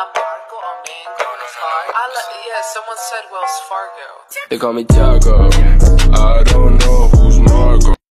Marco or Mango in his heart. Yeah, someone said Wells Fargo. They call me Tiago. I don't know who's Marco.